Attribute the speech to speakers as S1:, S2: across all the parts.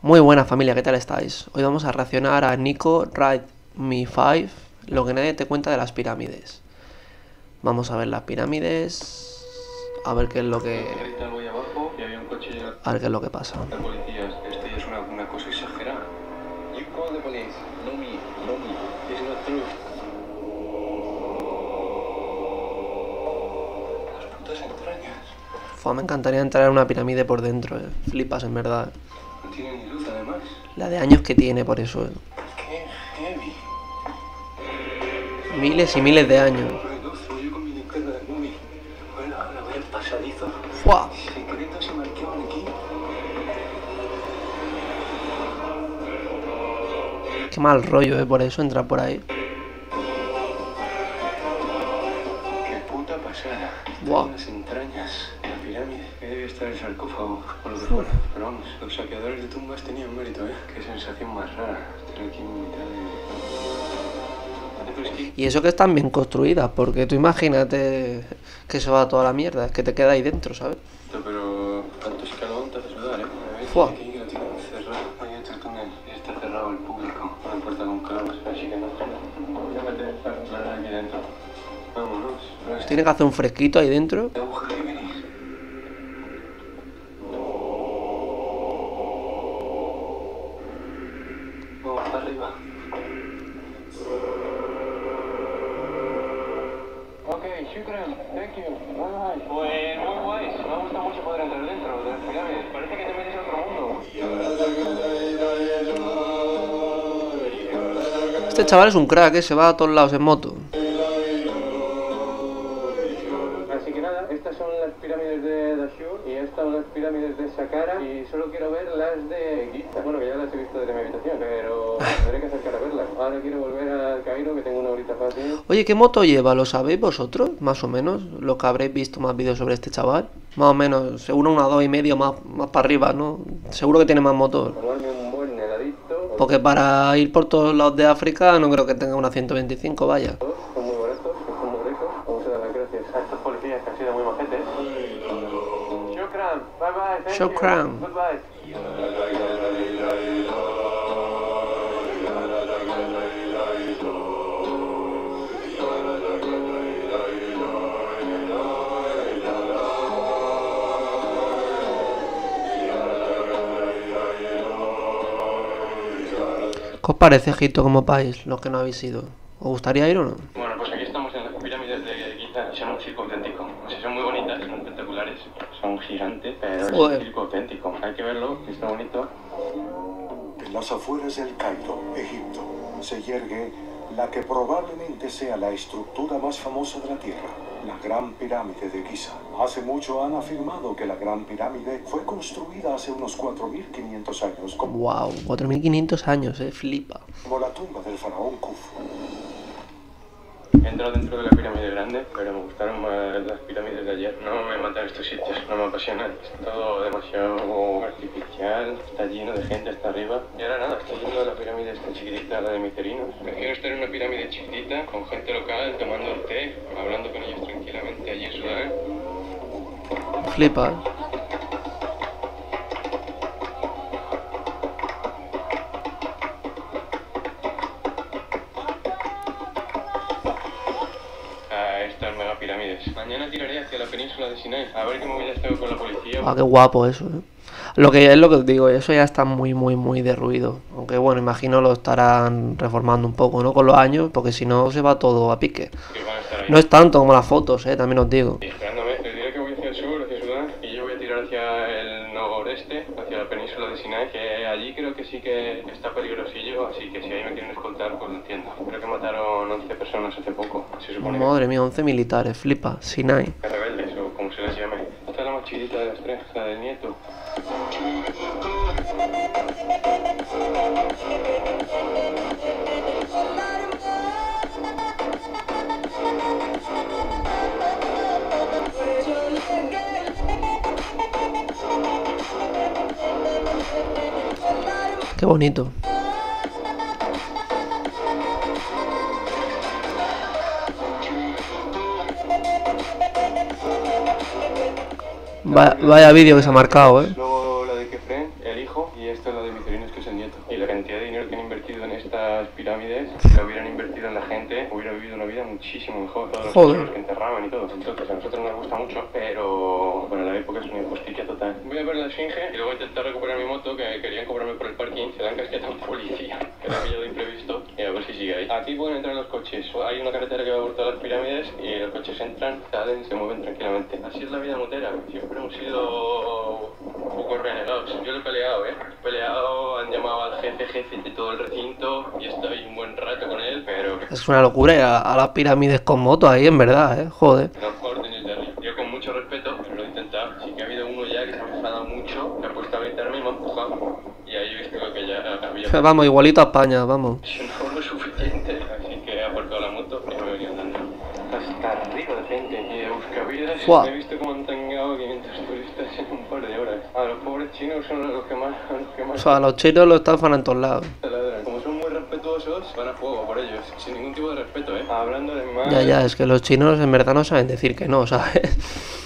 S1: Muy buena familia, ¿qué tal estáis? Hoy vamos a reaccionar a Nico Write Me 5, lo que nadie te cuenta de las pirámides. Vamos a ver las pirámides, a ver qué es lo que... A ver qué es lo que pasa.
S2: La policía, esto ya es una cosa exagerada. You call the police, no me, it's not true. Las putas entrañas.
S1: Fua, me encantaría entrar en una pirámide por dentro, flipas en verdad.
S2: No tiene ni luz además.
S1: La de años que tiene por eso,
S2: Qué heavy.
S1: Miles y miles de años.
S2: Yo con mi linterna de Numi. Bueno, ahora voy al pasadizo.
S1: Fua.
S2: Secretos se marcaban aquí.
S1: Qué mal rollo, por eso entrar por ahí.
S2: Qué puta pasada.
S1: Wow.
S2: Las entrañas. La pirámide. Que debe estar el sarcófago. O lo que fuera. Pero vamos, los saqueadores de tumbas tenían mérito, ¿eh? Qué sensación más rara. Estar aquí en mitad de...
S1: Y eso que están bien construidas, porque tú imagínate que se va toda la mierda, es que te queda ahí dentro, ¿sabes?
S2: Pero tanto escalón te hace sudar, ¿eh?
S1: Fua.
S2: Aquí que lo tienen cerrado. Ahí está el túnel. Está cerrado el público. Una puerta con clavos. Así que no. Voy a meter la aquí dentro. Vámonos.
S1: Tiene que hacer un fresquito ahí dentro.
S2: ¿Qué agujero que venís? Vamos para arriba. Ok, shukran, thank you. Bye. Pues muy guay, me gusta mucho poder entrar dentro de las pirámides. Parece que te metes en otro mundo.
S1: Este chaval es un crack, se va a todos lados en moto.
S2: Así que nada, estas son las pirámides de Dashur y estas son las pirámides de Saqqara y solo quiero ver las de Giza. Bueno, que ya las he visto desde mi habitación, pero tendré que acercar a verlas. Ahora quiero volver al Cairo, que tengo una horita fácil.
S1: Oye, ¿qué moto lleva? ¿Lo sabéis vosotros? Más o menos, lo que habréis visto más vídeos sobre este chaval. Más o menos, seguro una 2,5 más para arriba, ¿no? Seguro que tiene más motor.
S2: Tomarme un buen heladito.
S1: Porque para ir por todos lados de África no creo que tenga una 125, vaya.
S2: Son muy baratos, son muy ricos. Vamos a dar las gracias a estos policías que han sido muy majetes. Shukran, bye bye, thank
S1: Shukran.
S2: you, goodbye.
S1: ¿Qué os parece Egipto como país, los que no habéis ido? ¿Os gustaría ir o no?
S2: Bueno, pues aquí estamos en las pirámides de Giza y son un circo auténtico. O sea, son muy bonitas, son espectaculares, son gigantes, pero es
S1: Joder.
S2: un circo auténtico. Hay que verlo, está bonito.
S3: En las afueras del Cairo, Egipto, se yergue la que probablemente sea la estructura más famosa de la Tierra, la Gran Pirámide de Giza. Hace mucho han afirmado que la Gran Pirámide fue construida hace unos 4.500 años como
S1: Wow, 4.500 años, flipa.
S3: la tumba del faraón Khufu.
S2: He entrado dentro de la pirámide grande, pero me gustaron más las pirámides de ayer. No me matan estos sitios, no me apasionan. Es todo demasiado artificial, está lleno de gente hasta arriba. Y ahora nada, estoy yendo a la pirámide esta chiquitita, la de Miterinos. Prefiero estar en una pirámide chiquitita, con gente local, tomando el té, hablando con ellos tranquilamente allí en Sudán.
S1: Flipa.
S2: Estas megapirámides. Mañana tiraré hacia la península de Sinai, a ver qué movidas tengo con la policía.
S1: Ah, qué guapo eso, Lo que es lo que os digo, eso ya está muy derruido. Aunque bueno, imagino lo estarán reformando un poco, ¿no? Con los años, porque si no se va todo a pique.
S2: Que van a estar ahí.
S1: No es tanto como las fotos, también os digo.
S2: Y esperándome, les diré que voy hacia el sur, hacia Sudán, y yo voy a tirar hacia el noreste, hacia la península de Sinai, que allí creo que sí que está peligrosillo, así que si ahí me quieren escoltar, pues lo entiendo. Creo que mataron 11 personas hace poco, se supone
S1: Madre mía, 11 militares, flipa, Sinai.
S2: que rebeldes, o como se les llame. Esta es la más chidita de las tres, la del nieto.
S1: Qué bonito. Vaya vídeo que se ha marcado,
S2: Luego la de Kefren, el hijo, Y esto es lo de Micerinos, que es el nieto. Y la cantidad de dinero que han invertido en estas pirámides, si lo hubieran invertido en la gente, hubiera vivido una vida muchísimo mejor. Todos los tesoros que enterraban y todo. Entonces a nosotros nos gusta mucho, pero bueno, la época es una injusticia total. Voy a ver la esfinge y luego intentar recuperar mi moto, que querían cobrarme por el parking. Se la han casquetado un policía, que la ha pillado de imprevisto. Y a ver si sigue ahí. Aquí pueden entrar los coches. Hay una carretera que va por todas las pirámides y los coches entran, salen y se mueven tranquilamente. Así es la vida motera. Siempre hemos sido un poco renegados. Yo lo he peleado, He peleado, han llamado al jefe de todo el recinto y estoy un buen rato con él, pero...
S1: Es una locura ir a las pirámides con moto ahí, en verdad, joder.
S2: Los órdenes de arriba. Yo con mucho respeto, pero lo he intentado. Sí que ha habido uno ya que se ha enfadado mucho, me ha puesto a gritarme y me ha empujado. Y ahí he visto que ya había...
S1: Vamos, igualito a España, vamos.
S2: No lo suficiente, así que he aparcado la moto y me he venido andando. Hasta arriba de gente y de buscavidas.
S1: Wow.
S2: He visto cómo han tangado 500 turistas en un par de horas. Los pobres chinos son los que más...
S1: O sea, los chinos los estafan en todos lados.
S2: Como son muy respetuosos, van a fuego por ellos, sin ningún tipo de respeto, Hablando de más...
S1: Ya, es que los chinos en verdad no saben decir que no, ¿sabes?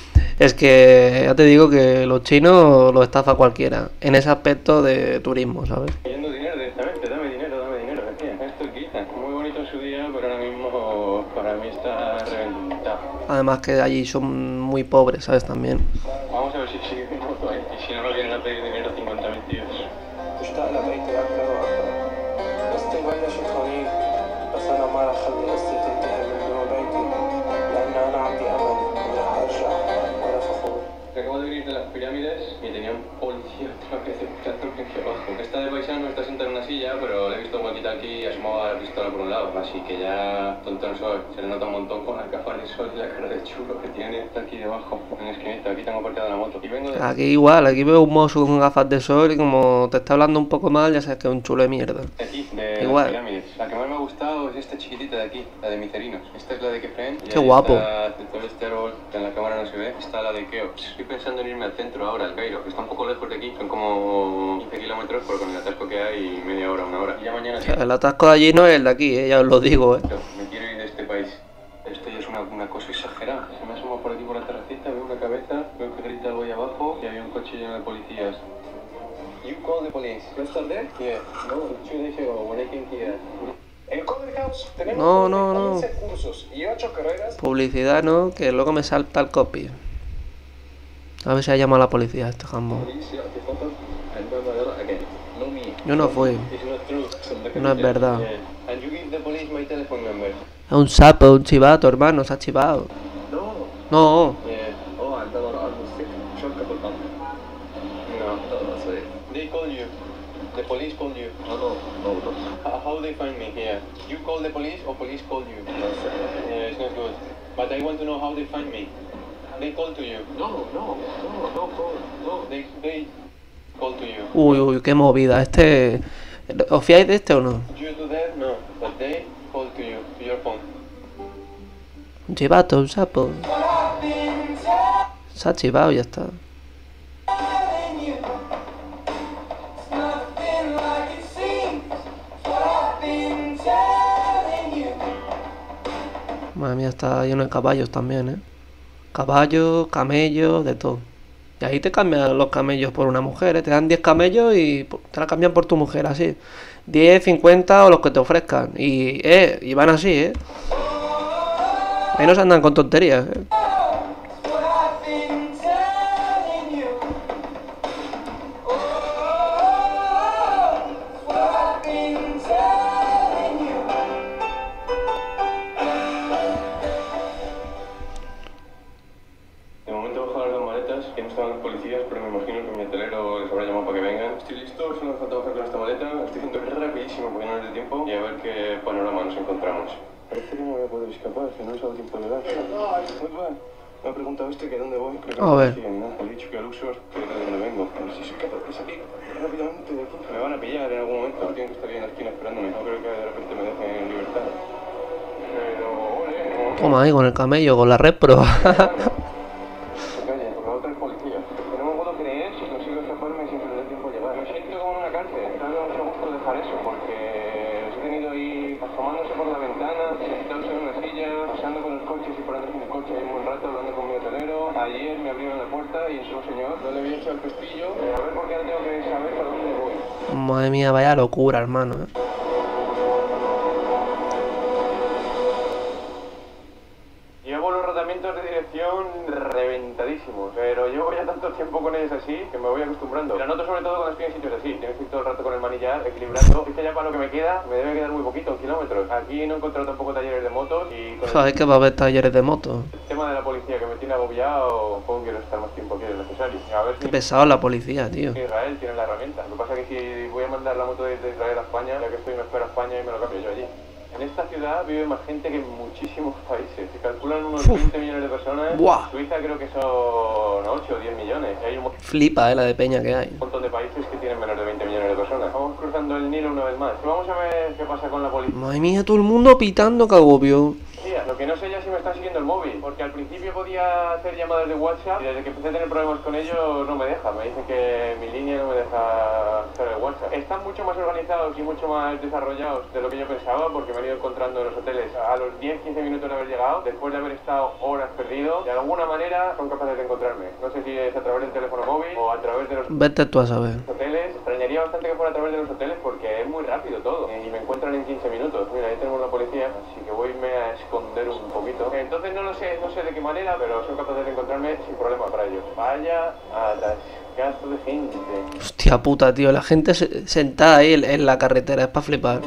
S1: Es que ya te digo que los chinos los estafa cualquiera, en ese aspecto de turismo, ¿sabes?
S2: Pidiendo dinero directamente, dame dinero, decía. Esto quita, muy bonito en su día, pero ahora mismo para mí está reventado.
S1: Además que allí son muy pobres, ¿sabes? También.
S2: Vamos a ver si sigue mi moto ahí, y si no me vienen a pedir dinero 50.000 tíos.
S4: مشتاق لبيتي أكثر وأكثر. قصتي بلشت هونيك بس أنا ما رح خلي قصتي تنتهي من دون بيتي لأن أنا عندي أمل إني رح أرجع وأنا فخور.
S2: Acabo de venir de las pirámides y tenía un policía otra vez esperándome aquí abajo. Está de paisano, está sentado en una silla, pero le he visto un walkie-talkie y asomaba la pistola por un lado. Así que ya tonto no soy. Se le nota un montón con las gafas de sol y la cara de chulo que tiene. Está aquí debajo, en la esquinita. Aquí tengo aparcada la moto. Y vengo de...
S1: Aquí igual, aquí veo un mozo con gafas de sol y como te está hablando un poco mal, ya sabes que es un chulo de mierda.
S2: De aquí, de
S1: Igual.
S2: las pirámides. La que más me ha gustado es esta chiquitita de aquí, la de Micerinos. Esta es la de Kefren.
S1: Qué guapo.
S2: Todo este árbol que en la cámara no se ve. Está la de Keops. Estoy pensando en irme al centro ahora, al Cairo, que está un poco lejos de aquí. Son como 15 kilómetros, pero con el atasco que hay, media hora, una hora. Y ya mañana...
S1: O sea, el atasco de allí no es el de aquí, ya os lo digo,
S2: Me quiero ir de este país. Esto ya es una cosa exagerada. Se me asoma por aquí por la terracita, veo una cabeza, veo que grita algo ahí abajo y había un coche lleno de policías. You call the police. Yesterday? Yeah. No, 2 days ago when I came here.
S4: En Cover House tenemos
S1: No.
S4: 11 cursos y 8 carreras.
S1: Publicidad, ¿no? Que luego me salta el copy. A ver si ha llamado a la policía este jamón. Yo no fui. No es verdad.
S2: And you give the police my telephone number.
S1: Es un sapo, un chivato, hermano, se ha chivado. No.
S2: Yeah. No. They call you. The police called you. How they find me here? You call the police or police call you? Yeah, it's not good. But I want to know how they find me. They call to you. No. They call to you.
S1: Uy, qué movida. ¿Os fiáis de este o no?
S2: You do that? No. But they call to you, to your phone.
S1: Un chivato, un sapo. Se ha chivado y ya está. Madre mía, está lleno de caballos también, Caballos, camellos, de todo. Y ahí te cambian los camellos por una mujer, Te dan 10 camellos y te la cambian por tu mujer, así. 10, 50 o los que te ofrezcan. Y van así, Ahí no se andan con tonterías,
S2: De momento he bajado las 2 maletas, que no estaban los policías, pero me imagino que mi hotelero les habrá llamado para que vengan. Estoy listo, solo me falta bajar con esta maleta. Estoy haciendo rapidísimo porque no es de tiempo y a ver qué panorama nos encontramos. Parece que no voy a poder escapar, que no he usado tiempo legal. Me ha preguntado que dónde voy, creo que
S1: A ver.
S2: no siguen nada. Le he dicho que al Uxor, que es de donde vengo. A ver si soy capaz de salir rápidamente de aquí. Me van a pillar en algún momento, tienen que estar ahí en la esquina esperándome. No creo que de repente me dejen en libertad. Pero,
S1: Toma ahí con el camello, con la repro.
S2: Calle, porque la otra es policía. Que no me puedo creer si consigo escaparme sin perder tiempo a llegar. Me siento como en una cárcel. No me gusta dejar eso porque es que tenido ahí asomándose por la ventana, sentados en una silla, pasando con los coches y parándose en el coche ahí un buen rato hablando con mi hotelero. Ayer me abrieron la puerta y entró un señor, no le había hecho el pestillo. A ver, porque ahora tengo que saber para dónde voy.
S1: Madre mía, vaya locura, hermano,
S2: Llevo los rodamientos de dirección reventadísimos, pero llevo ya tanto tiempo con ellos así que me voy acostumbrando. La noto sobre todo cuando estoy en sitios así, tienes que ir todo el rato con el manillar, equilibrando. Es que ya para lo que me queda, me debe quedar muy poquito, kilómetros. Aquí no he encontrado tampoco talleres de motos y con
S1: Joder, que va a haber talleres de moto.
S2: el tema de la policía que me tiene agobiado, supongo que quiero estar más tiempo aquí de lo necesario. A ver
S1: Qué
S2: si
S1: pesado la policía, tío.
S2: Israel tiene la herramienta. Lo que pasa es que si voy a mandar la moto desde Israel a España, ya que estoy me espero a España y me lo cambio yo allí. En esta ciudad vive más gente que en muchísimos países. Se calculan unos 20 millones de personas.
S1: Buah.
S2: Suiza creo que son 8 o 10 millones. Y hay un
S1: Flipa, la de peña que hay.
S2: montón de países que tienen menos de 20 millones de personas. Vamos cruzando el Nilo una vez más. Vamos a ver qué pasa con la policía.
S1: Madre mía, todo el mundo pitando, que agobio.
S2: Lo que no sé ya es si me está siguiendo el móvil, porque al principio podía hacer llamadas de WhatsApp y desde que empecé a tener problemas con ello no me deja. Me dicen que mi línea no me deja hacer el WhatsApp. Están mucho más organizados y mucho más desarrollados de lo que yo pensaba, porque me han ido encontrando en los hoteles a los 10-15 minutos de haber llegado, después de haber estado horas perdido. De alguna manera son capaces de encontrarme. No sé si es a través del teléfono móvil o a través de los
S1: Vete tú a saber.
S2: hoteles. Extrañaría bastante que fuera a través de los hoteles porque es muy rápido todo y me encuentran en 15 minutos. Mira, ahí tenemos la policía, así que voy a esconder un poquito. Entonces no sé de qué manera, pero son capaces de encontrarme sin problema para ello. Vaya atascazo de gente.
S1: Hostia puta, tío. La gente sentada ahí en la carretera. Es para flipar.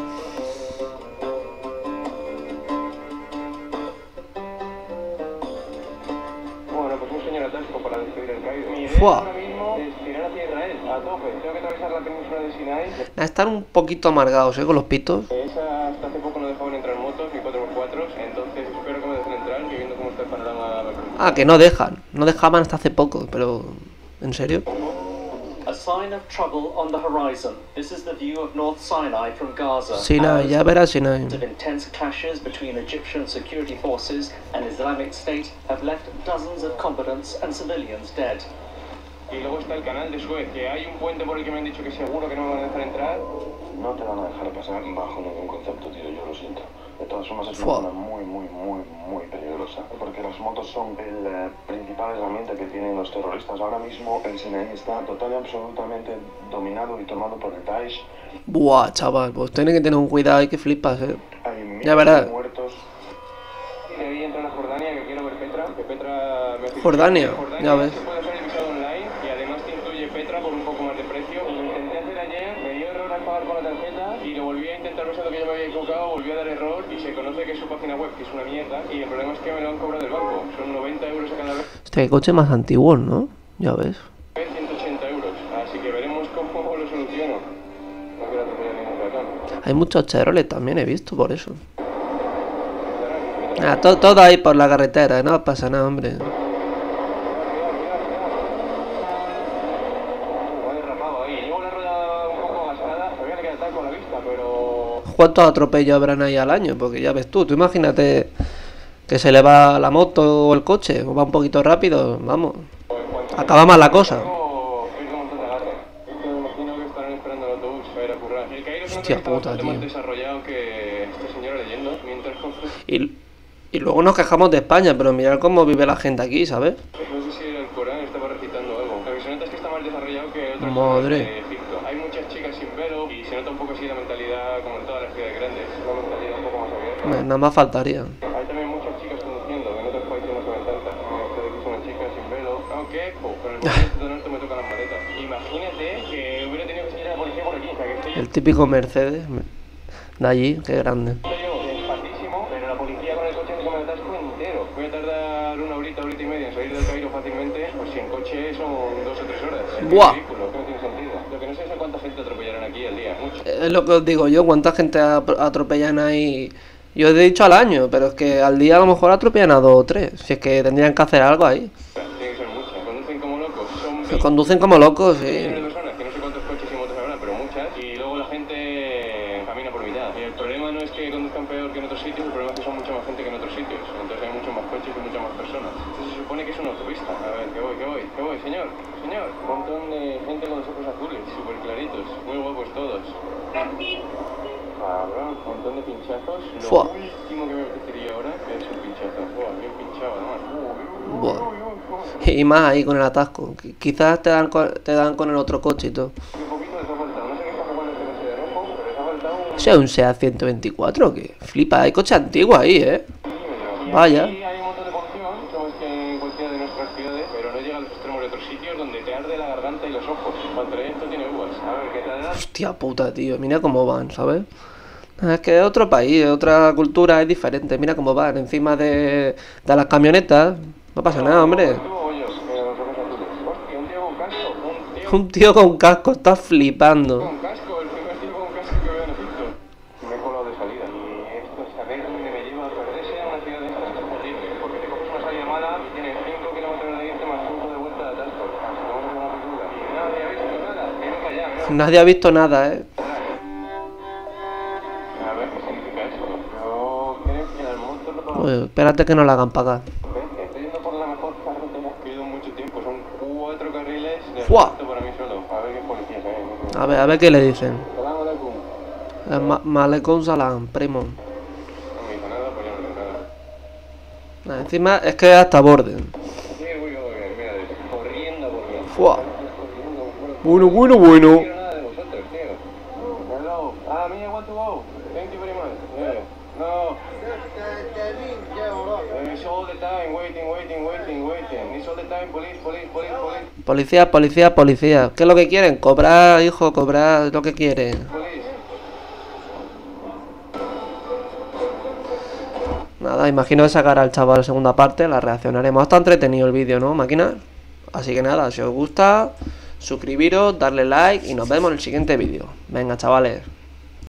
S2: Bueno, pues un señor atasco para despedir el Cairo. Mi idea
S1: Fua.
S2: ahora mismo es tirar hacia Israel, a tope. Tengo que atravesar la península de Sinai.
S1: Están un poquito amargados, con los pitos.
S2: Esa hasta hace poco no dejaban entrar motos ni 4x4, entonces espero que me dejen entrar, que viendo cómo está el panorama me preocupa.
S1: Ah, que no dejan. No dejaban hasta hace poco, pero... ¿En serio?
S5: A sign of trouble on the horizon. This is the view of North Sinai from Gaza.
S1: Sinai, ya verás Sinai.
S5: Of intense clashes between Egyptian security forces and Islamic State have left dozens of combatants and civilians dead.
S2: Y luego está el canal de Suez, que hay un puente por el que me han dicho que seguro que no me van a dejar entrar.
S3: No te van a dejar pasar bajo ningún concepto, tío, yo lo siento. De todas formas es
S1: Fua.
S3: una zona muy peligrosa, porque las motos son el principal herramienta que tienen los terroristas. Ahora mismo el Sinaí está total y absolutamente dominado y tomado por el Daesh.
S1: Buah, chaval, pues tiene que tener un cuidado y que flipas,
S3: Hay miles
S1: Ya verás.
S3: de muertos.
S2: Y ahí entra a Jordania, que quiero ver Petra, que Petra me ha
S1: Jordania, ya ves.
S2: Se puede hacer el visado online y además te incluye Petra por un poco más de precio. Y lo intenté hacer ayer, me dio error al pagar con la tarjeta y lo volví a intentar pensando que yo me había equivocado, volvió a dar error y se conoce que es su página web, que es una mierda, y el problema es que me lo han cobrado del banco. Son 90 euros a cada vez,
S1: Hostia, qué coche más antiguo, ¿no? Ya ves.
S2: 180 euros. Así que veremos cómo lo soluciono. No quiero atropellar ningún peatón.
S1: Hay muchos Chevrolet también, he visto, por eso. Ah, todo ahí por la carretera, no pasa nada, hombre.
S2: Me ha derrapado ahí. Llevo la rueda un poco gastada. Todavía le queda taco a la vista, pero...
S1: ¿Cuántos atropellos habrán ahí al año? Porque ya ves tú imagínate que se le va la moto o el coche, o va un poquito rápido, vamos. Acaba mal la cosa.
S2: Pierdo un montón de agarre. Me imagino que estarán esperando el autobús para ir a currar. El Cairo es una
S1: Hostia
S2: está
S1: puta,
S2: bastante
S1: tío.
S2: más desarrollado que este señor leyendo mientras construye.
S1: Y luego nos quejamos de España, pero mirad cómo vive la gente aquí, ¿sabes?
S2: No sé si era el Corán estaba recitando algo. Lo que se nota es que está más desarrollado que otras
S1: Madre.
S2: zonas de Egipto. Hay muchas chicas sin velo y se nota un poco así la mentalidad como en todas las ciudades grandes. Una mentalidad un poco más abierta.
S1: Nada más faltaría.
S2: Hay también muchas chicas conduciendo, que en otros países no se ven tantas. Este de aquí es una chica sin velo. Aunque, con el movimiento de norte me tocan las maletas. Imagínate que hubiera tenido que seguir a la policía por aquí. O sea, que estoy
S1: El típico Mercedes de allí, qué grande.
S2: yo despacísimo, pero la policía con el coche se me lo atasco entero. Voy a tardar una horita y media en salir del Cairo fácilmente, pues si en coche son 2 o 3 horas. Es
S1: Buah.
S2: ridículo, que no tiene sentido. Lo que no sé es a cuánta gente atropellarán aquí al día. Mucho.
S1: Es lo que os digo yo, cuánta gente atropellan ahí. Yo he dicho al año, pero es que al día a lo mejor atropellan a 2 o 3. Si es que tendrían que hacer algo ahí.
S2: Tiene que ser muchas. Conducen como locos. Son
S1: Se conducen como locos,
S2: millones de
S1: sí.
S2: personas, que no sé cuántos coches y motos habrá, pero muchas. Y luego la gente camina por mitad. Y el problema no es que conduzcan peor que en otros sitios, el problema es que son mucha más gente que en otros sitios. Entonces hay muchos más coches y muchas más personas. Entonces se supone que es una autopista. A ver, que voy, señor. Un montón de gente con los ojos azules, súper claritos. Muy guapos todos. Cabrón, un montón de pinchazos. Lo
S1: Fua.
S2: último que me apetecería ahora es un pinchazo. Fua, bien pinchado además.
S1: Buah. Y más ahí con el atasco. Quizás te dan con el otro coche y todo.
S2: Un poquito les ha faltado. No sé qué está jugando este coche de rojo, pero les ha faltado un...
S1: ¿Ese es un SEAT 124 que flipa? Hay coche antiguo ahí,
S2: Y
S1: Vaya.
S2: aquí hay un montón de porción, como es que en cualquiera de nuestras ciudades, pero no llega a los extremos de otros sitios donde te arde la garganta y los ojos. Contra esto tiene uvas. A ver, ¿qué tal?
S1: Hostia puta, tío. Mira cómo van, ¿sabes? Es que es otro país, es otra cultura, es diferente. Mira cómo van encima de las camionetas. No pasa nada, hombre.
S2: Hostia, un tío con casco.
S1: Un tío con casco está flipando.
S2: Con casco, el primer tío con casco que veo en Egipto. Me he colado de salida. Y esto es saber dónde me lleva a perderse a una ciudad de estas es horrible. Porque te coges una salida mala y tienes 5 kilómetros de irte más 5 de vuelta de atasco. Vamos a una película. Y nadie ha visto nada. Ven para allá, mira.
S1: Nadie ha visto nada,
S2: A ver, ¿qué significa eso? Yo creo que el monstruo lo
S1: Pues espérate que no la hagan pagar.
S2: Estoy yendo por la mejor carretera que he ido en mucho tiempo. Son 4 carriles de
S1: ¡Fua!
S2: asfalto para mí solo. A ver qué policías hay.
S1: A ver qué le dicen.
S2: Salam alaikum.
S1: Malecón Salam, primo.
S2: No me dice nada, pues yo no digo nada.
S1: Encima es que es hasta borde.
S2: Here we go again, mira, corriendo por mí.
S1: Fua.
S2: Corriendo,
S1: Bueno.
S2: no quiero nada de vosotros, tío. Hello. Me, I want to go. Thank you very much. Yeah. No. It's all the time, waiting. It's all the time, police.
S1: Policía. ¿Qué es lo que quieren? Cobrar, hijo, cobrar lo que quieren.
S2: Police.
S1: Nada, imagino que sacará al chaval la segunda parte, la reaccionaremos. Está entretenido el vídeo, ¿no, máquina? Así que nada, si os gusta, suscribiros, darle like y nos vemos en el siguiente vídeo. Venga, chavales.